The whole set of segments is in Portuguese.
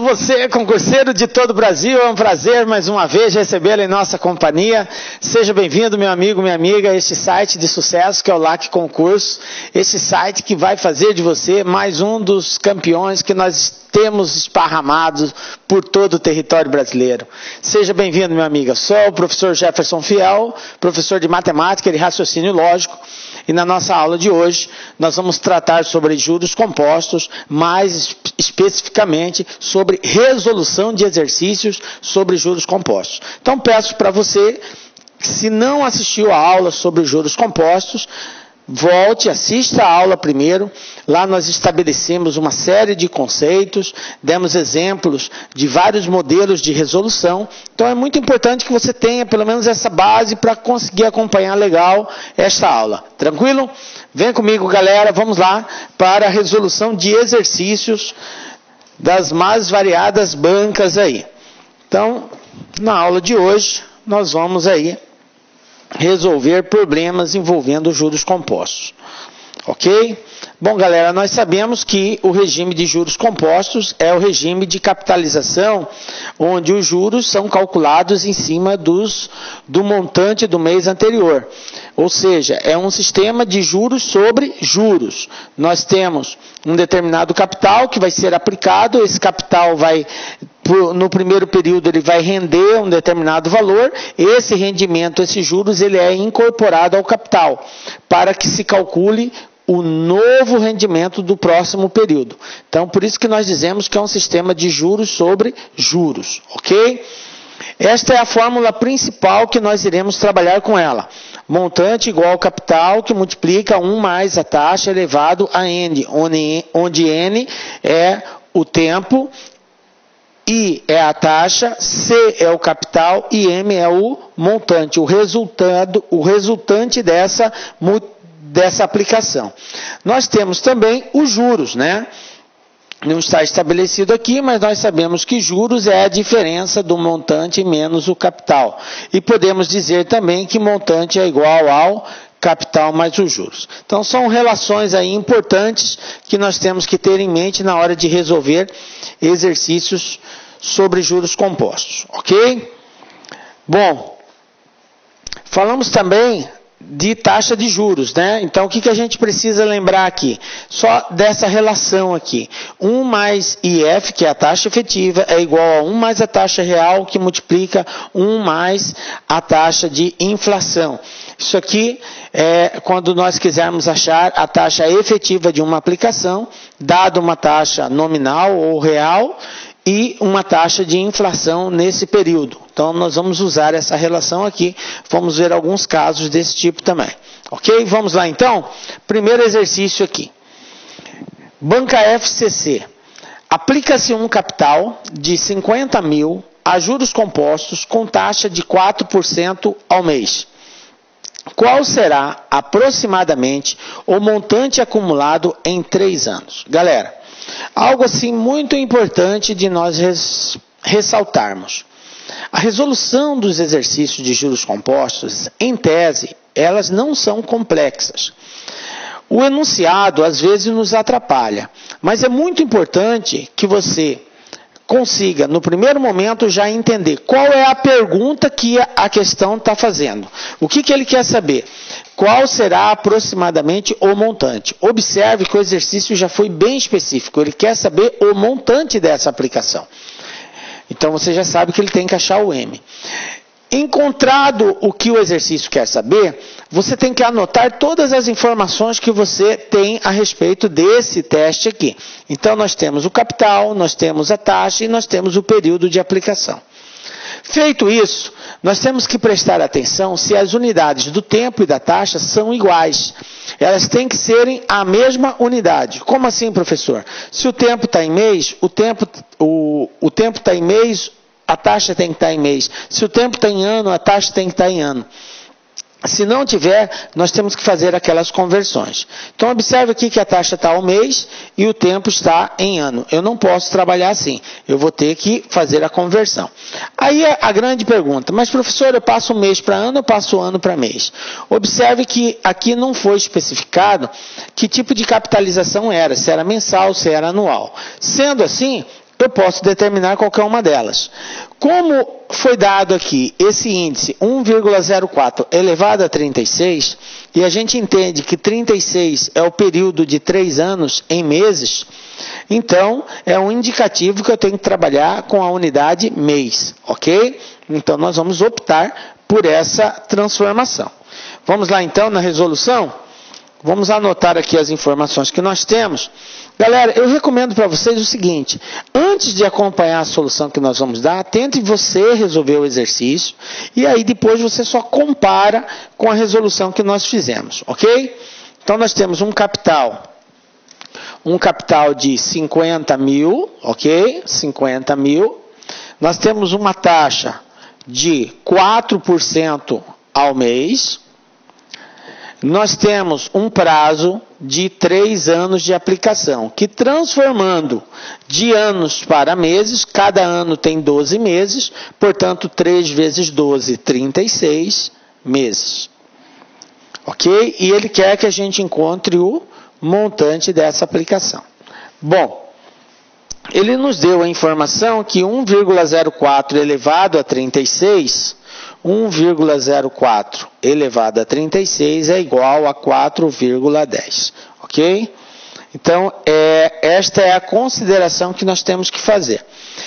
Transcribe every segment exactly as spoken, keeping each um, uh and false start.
você, concurseiro de todo o Brasil, é um prazer mais uma vez recebê-lo em nossa companhia. Seja bem-vindo, meu amigo, minha amiga, a este site de sucesso que é o L A C Concurso, este site que vai fazer de você mais um dos campeões que nós temos esparramados por todo o território brasileiro. Seja bem-vindo, meu amigo. Sou o professor Jefferson Fiel, professor de matemática e raciocínio lógico, e na nossa aula de hoje nós vamos tratar sobre juros compostos, mais especificamente sobre resolução de exercícios sobre juros compostos. Então peço para você, se não assistiu a aula sobre juros compostos, volte, assista a aula primeiro. Lá nós estabelecemos uma série de conceitos, demos exemplos de vários modelos de resolução. Então é muito importante que você tenha pelo menos essa base para conseguir acompanhar legal esta aula. Tranquilo? Vem comigo, galera, vamos lá para a resolução de exercícios das mais variadas bancas aí. Então, na aula de hoje, nós vamos aí resolver problemas envolvendo juros compostos. Ok? Bom, galera, nós sabemos que o regime de juros compostos é o regime de capitalização, onde os juros são calculados em cima dos, do montante do mês anterior. Ou seja, é um sistema de juros sobre juros. Nós temos um determinado capital que vai ser aplicado, esse capital vai, no primeiro período, ele vai render um determinado valor, esse rendimento, esses juros, ele é incorporado ao capital, para que se calcule o novo rendimento do próximo período. Então, por isso que nós dizemos que é um sistema de juros sobre juros, ok? Esta é a fórmula principal que nós iremos trabalhar com ela. Montante igual ao capital, que multiplica um mais a taxa elevado a N, onde N é o tempo, I é a taxa, C é o capital e M é o montante, o resultado, o resultante dessa multiplicação. dessa aplicação. Nós temos também os juros, né? Não está estabelecido aqui, mas nós sabemos que juros é a diferença do montante menos o capital. E podemos dizer também que montante é igual ao capital mais os juros. Então são relações aí importantes que nós temos que ter em mente na hora de resolver exercícios sobre juros compostos, ok? Bom, falamos também de taxa de juros, né? Então, o que, que a gente precisa lembrar aqui? Só dessa relação aqui. um mais I F, que é a taxa efetiva, é igual a um mais a taxa real, que multiplica um mais a taxa de inflação. Isso aqui é quando nós quisermos achar a taxa efetiva de uma aplicação, dado uma taxa nominal ou real, e uma taxa de inflação nesse período. Então, nós vamos usar essa relação aqui. Vamos ver alguns casos desse tipo também. Ok? Vamos lá, então. Primeiro exercício aqui. Banca F C C. Aplica-se um capital de cinquenta mil a juros compostos com taxa de quatro por cento ao mês. Qual será, aproximadamente, o montante acumulado em três anos? Galera, algo assim muito importante de nós res, ressaltarmos. A resolução dos exercícios de juros compostos, em tese, elas não são complexas. O enunciado, às vezes, nos atrapalha, mas é muito importante que você consiga, no primeiro momento, já entender qual é a pergunta que a questão está fazendo. O que, que ele quer saber? Qual será aproximadamente o montante? Observe que o exercício já foi bem específico. Ele quer saber o montante dessa aplicação. Então, você já sabe que ele tem que achar o M. Encontrado o que o exercício quer saber, você tem que anotar todas as informações que você tem a respeito desse teste aqui. Então, nós temos o capital, nós temos a taxa e nós temos o período de aplicação. Feito isso, nós temos que prestar atenção se as unidades do tempo e da taxa são iguais. Elas têm que serem a mesma unidade. Como assim, professor? Se o tempo está em mês, o tempo o, o tempo está em mês, a taxa tem que estar em mês. Se o tempo está em ano, a taxa tem que estar em ano. Se não tiver, nós temos que fazer aquelas conversões. Então, observe aqui que a taxa está ao mês e o tempo está em ano. Eu não posso trabalhar assim. Eu vou ter que fazer a conversão. Aí é a grande pergunta. Mas, professor, eu passo mês para ano ou passo ano para mês? Observe que aqui não foi especificado que tipo de capitalização era. Se era mensal, se era anual. Sendo assim, eu posso determinar qualquer uma delas. Como foi dado aqui esse índice um vírgula zero quatro elevado a trinta e seis, e a gente entende que trinta e seis é o período de três anos em meses, então é um indicativo que eu tenho que trabalhar com a unidade mês, ok? Então nós vamos optar por essa transformação. Vamos lá então na resolução? Vamos anotar aqui as informações que nós temos. Galera, eu recomendo para vocês o seguinte, antes de acompanhar a solução que nós vamos dar, tente você resolver o exercício, e aí depois você só compara com a resolução que nós fizemos, ok? Então nós temos um capital, um capital de cinquenta mil, ok? cinquenta mil. Nós temos uma taxa de quatro por cento ao mês. Nós temos um prazo de três anos de aplicação, que transformando de anos para meses, cada ano tem doze meses, portanto, três vezes doze, trinta e seis meses. Ok? E ele quer que a gente encontre o montante dessa aplicação. Bom, ele nos deu a informação que um vírgula zero quatro elevado a trinta e seis... um vírgula zero quatro elevado a trinta e seis é igual a quatro vírgula dez, ok? Então, é, esta é a consideração que nós temos que fazer.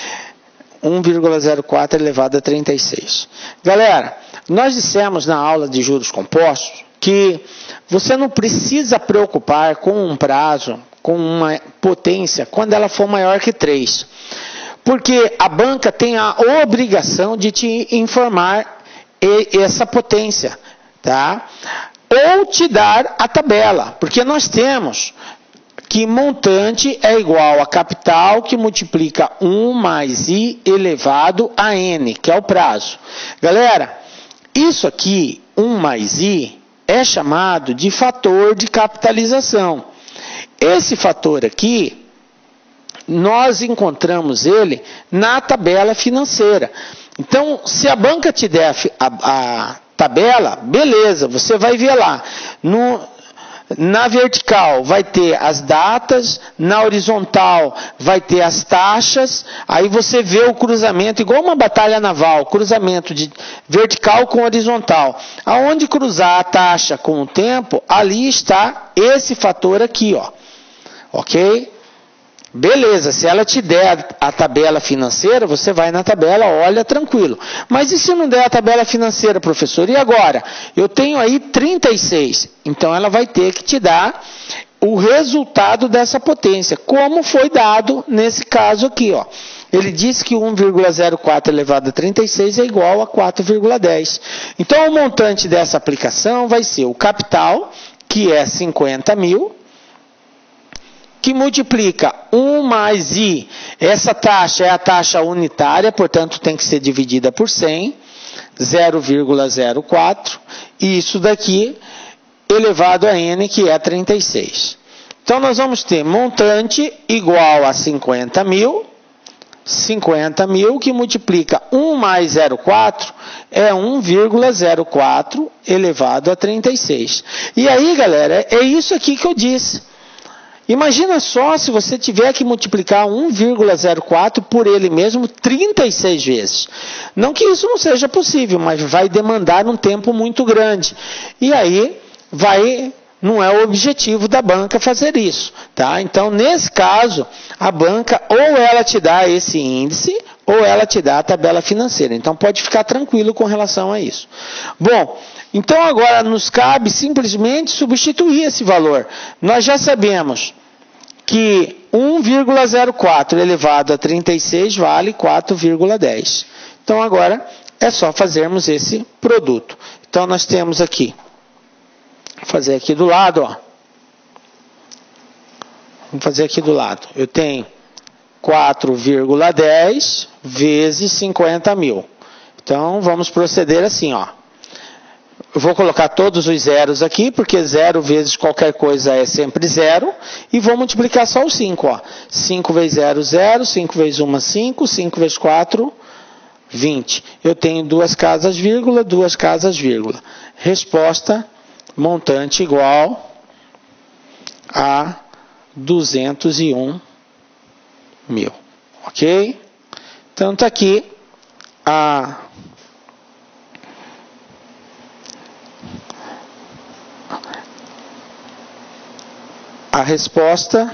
um vírgula zero quatro elevado a trinta e seis. Galera, nós dissemos na aula de juros compostos que você não precisa preocupar com um prazo, com uma potência, quando ela for maior que três. Porque a banca tem a obrigação de te informar essa potência, tá? Ou te dar a tabela, porque nós temos que montante é igual a capital que multiplica um mais I elevado a N, que é o prazo. Galera, isso aqui, um mais I, é chamado de fator de capitalização. Esse fator aqui, nós encontramos ele na tabela financeira. Então, se a banca te der a, a tabela, beleza, você vai ver lá. No, na vertical vai ter as datas, na horizontal vai ter as taxas, aí você vê o cruzamento, igual uma batalha naval, cruzamento de vertical com horizontal. Aonde cruzar a taxa com o tempo, ali está esse fator aqui, ó. Ok? Beleza, se ela te der a tabela financeira, você vai na tabela, olha tranquilo. Mas e se não der a tabela financeira, professor? E agora? Eu tenho aí trinta e seis. Então ela vai ter que te dar o resultado dessa potência, como foi dado nesse caso aqui, ó. Ele disse que um vírgula zero quatro elevado a trinta e seis é igual a quatro vírgula dez. Então o montante dessa aplicação vai ser o capital, que é cinquenta mil, que multiplica um mais I, essa taxa é a taxa unitária, portanto tem que ser dividida por cem, zero vírgula zero quatro, e isso daqui elevado a N, que é trinta e seis. Então nós vamos ter montante igual a cinquenta mil, cinquenta mil que multiplica um mais zero vírgula quatro, é um vírgula zero quatro elevado a trinta e seis. E aí, galera, é isso aqui que eu disse. Imagina só se você tiver que multiplicar um vírgula zero quatro por ele mesmo trinta e seis vezes. Não que isso não seja possível, mas vai demandar um tempo muito grande. E aí, vai, não é o objetivo da banca fazer isso. Tá? Então, nesse caso, a banca ou ela te dá esse índice, ou ela te dá a tabela financeira. Então, pode ficar tranquilo com relação a isso. Bom, então agora nos cabe simplesmente substituir esse valor. Nós já sabemos que um vírgula zero quatro elevado a trinta e seis vale quatro vírgula dez. Então agora é só fazermos esse produto. Então nós temos aqui, vou fazer aqui do lado, ó. Vamos fazer aqui do lado. Eu tenho quatro vírgula dez vezes cinquenta mil. Então vamos proceder assim, ó. Eu vou colocar todos os zeros aqui, porque zero vezes qualquer coisa é sempre zero. E vou multiplicar só o cinco. Ó. cinco vezes zero, zero. cinco vezes um, cinco. cinco vezes quatro, vinte. Eu tenho duas casas, vírgula, duas casas, vírgula. Resposta, montante igual a duzentos e um mil. ok? Então está aqui a a resposta.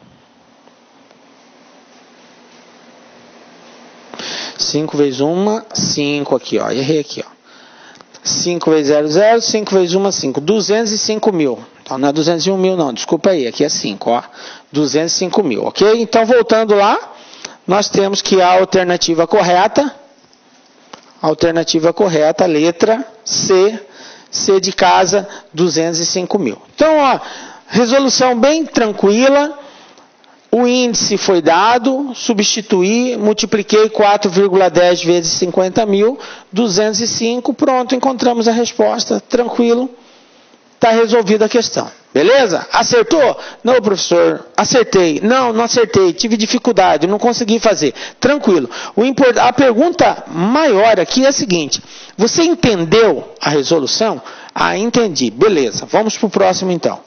cinco vezes uma, cinco aqui, ó. Errei aqui, ó. cinco vezes zero, zero. cinco vezes uma, cinco. duzentos e cinco mil. Então não é duzentos e um mil, não. Desculpa aí. Aqui é cinco, ó. duzentos e cinco mil, ok? Então voltando lá, nós temos que a alternativa correta, alternativa correta, letra C, C de casa, duzentos e cinco mil. Então, ó, resolução bem tranquila. O índice foi dado, substituí, multipliquei quatro vírgula dez vezes cinquenta mil, duzentos e cinco, pronto, encontramos a resposta, tranquilo, está resolvida a questão. Beleza? Acertou? Não, professor, acertei. Não, não acertei, tive dificuldade, não consegui fazer. Tranquilo. O import... A pergunta maior aqui é a seguinte, você entendeu a resolução? Ah, entendi. Beleza, vamos para o próximo então.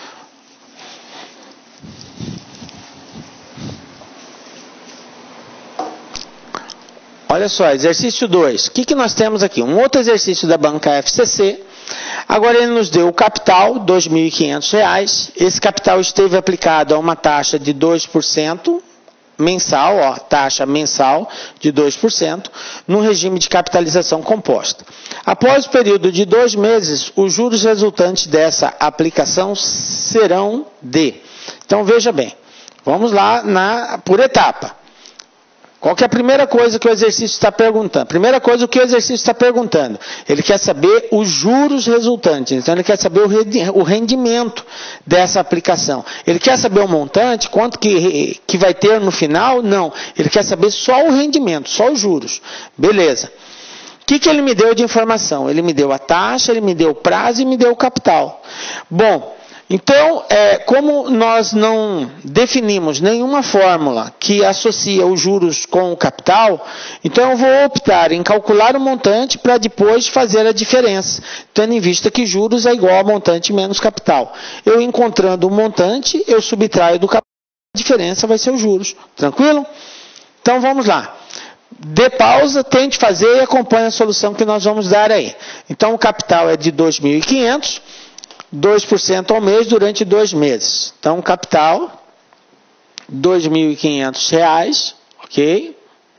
Olha só, exercício dois. O que, que nós temos aqui? Um outro exercício da banca F C C. Agora ele nos deu o capital, dois mil e quinhentos reais. Esse capital esteve aplicado a uma taxa de dois por cento mensal, ó, taxa mensal de dois por cento, no regime de capitalização composta. Após o período de dois meses, os juros resultantes dessa aplicação serão de... Então veja bem, vamos lá na, por etapa. Qual que é a primeira coisa que o exercício está perguntando? Primeira coisa, o que o exercício está perguntando? Ele quer saber os juros resultantes. Então, ele quer saber o rendimento dessa aplicação. Ele quer saber o montante, quanto que, que vai ter no final? Não. Ele quer saber só o rendimento, só os juros. Beleza. O que, que ele me deu de informação? Ele me deu a taxa, ele me deu o prazo e me deu o capital. Bom... Então, é, como nós não definimos nenhuma fórmula que associa os juros com o capital, então eu vou optar em calcular o montante para depois fazer a diferença, tendo em vista que juros é igual a montante menos capital. Eu encontrando o montante, eu subtraio do capital, a diferença vai ser os juros. Tranquilo? Então vamos lá. Dê pausa, tente fazer e acompanhe a solução que nós vamos dar aí. Então o capital é de dois mil e quinhentos, dois por cento ao mês durante dois meses. Então, capital, dois mil e quinhentos reais, ok?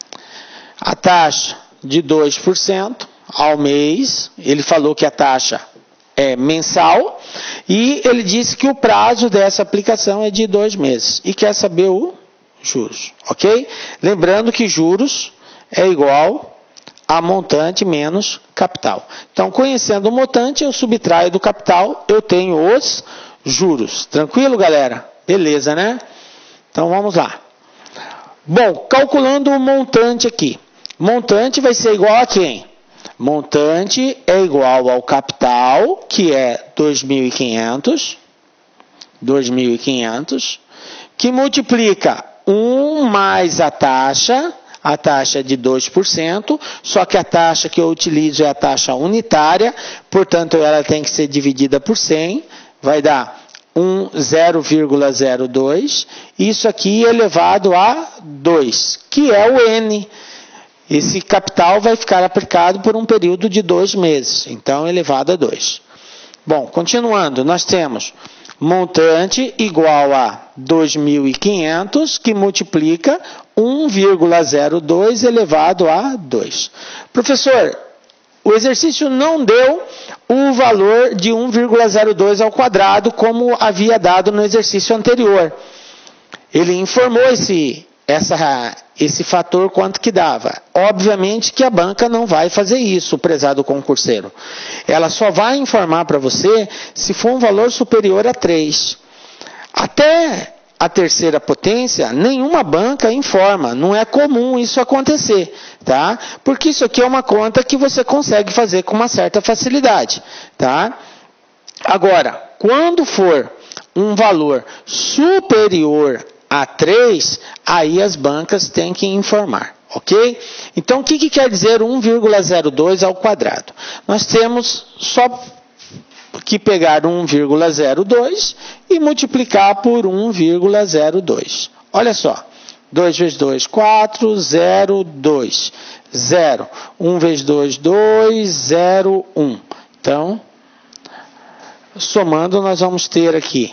A taxa de dois por cento ao mês, ele falou que a taxa é mensal, e ele disse que o prazo dessa aplicação é de dois meses, e quer saber o juros, ok? Lembrando que juros é igual a montante menos capital. Então, conhecendo o montante, eu subtraio do capital, eu tenho os juros. Tranquilo, galera? Beleza, né? Então, vamos lá. Bom, calculando o montante aqui. Montante vai ser igual a quem? Montante é igual ao capital, que é dois mil e quinhentos. dois mil e quinhentos. Que multiplica um mais a taxa... A taxa é de dois por cento, só que a taxa que eu utilizo é a taxa unitária, portanto ela tem que ser dividida por cem, vai dar zero vírgula zero dois, isso aqui elevado a dois, que é o N. Esse capital vai ficar aplicado por um período de dois meses, então elevado a dois. Bom, continuando, nós temos montante igual a dois mil e quinhentos, que multiplica um vírgula zero dois elevado a dois. Professor, o exercício não deu o valor de um vírgula zero dois ao quadrado, como havia dado no exercício anterior. Ele informou esse, essa, esse fator quanto que dava. Obviamente que a banca não vai fazer isso, prezado concurseiro. Ela só vai informar para você se for um valor superior a três. Até a terceira potência, nenhuma banca informa. Não é comum isso acontecer, tá? Porque isso aqui é uma conta que você consegue fazer com uma certa facilidade, tá? Agora, quando for um valor superior a três, aí as bancas têm que informar, ok? Então, o que, que quer dizer um vírgula zero dois ao quadrado? Nós temos só que pegar um vírgula zero dois e multiplicar por um vírgula zero dois. Olha só, dois vezes dois, quatro, zero, dois. zero. um vezes dois, dois, zero, um. Então, somando, nós vamos ter aqui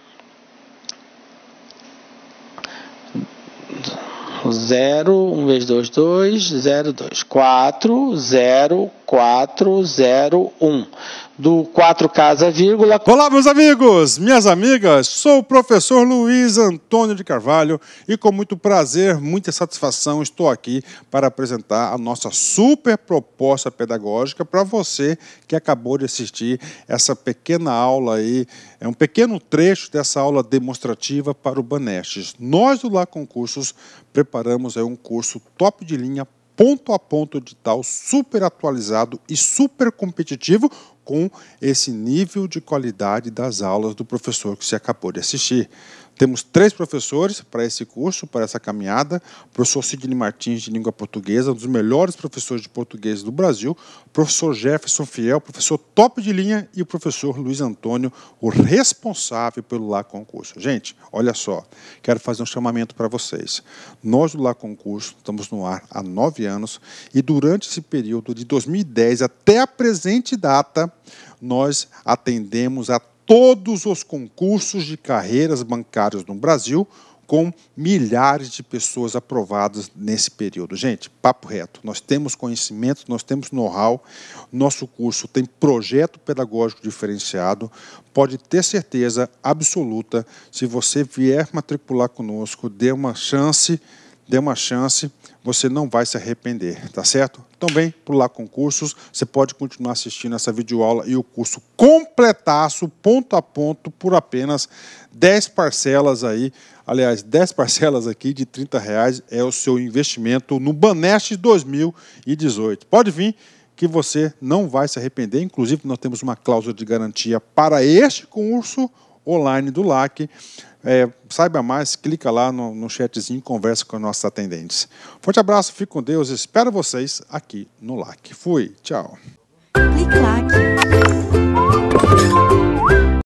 zero, um vezes dois, dois, zero, dois. quatro, zero, quatro, zero, um. Do quatro casa vírgula. Olá, meus amigos, minhas amigas, sou o professor Luiz Antônio de Carvalho e com muito prazer, muita satisfação, estou aqui para apresentar a nossa super proposta pedagógica para você que acabou de assistir essa pequena aula aí, é um pequeno trecho dessa aula demonstrativa para o Banestes. Nós do Lá Concursos preparamos aí um curso top de linha, ponto a ponto digital, super atualizado e super competitivo, com esse nível de qualidade das aulas do professor que você acabou de assistir. Temos três professores para esse curso, para essa caminhada. O professor Sidney Martins, de língua portuguesa, um dos melhores professores de português do Brasil. O professor Jefferson Fiel, professor top de linha. E o professor Luiz Antônio, o responsável pelo Lá Concurso. Gente, olha só, quero fazer um chamamento para vocês. Nós do Lá Concurso estamos no ar há nove anos e durante esse período de dois mil e dez até a presente data, nós atendemos a todos os concursos de carreiras bancárias no Brasil, com milhares de pessoas aprovadas nesse período. Gente, papo reto, nós temos conhecimento, nós temos know-how, nosso curso tem projeto pedagógico diferenciado, pode ter certeza absoluta, se você vier matricular conosco, dê uma chance, dê uma chance, você não vai se arrepender, tá certo? Então vem para o Lá Concursos, você pode continuar assistindo essa videoaula e o curso completaço, ponto a ponto, por apenas dez parcelas aí, aliás, dez parcelas aqui de trinta reais é o seu investimento no Banestes dois mil e dezoito. Pode vir que você não vai se arrepender, inclusive nós temos uma cláusula de garantia para este curso online do L A C. É, saiba mais, clica lá no, no chatzinho e conversa com nossos atendentes. Forte abraço, fique com Deus, espero vocês aqui no L A C. Fui, tchau.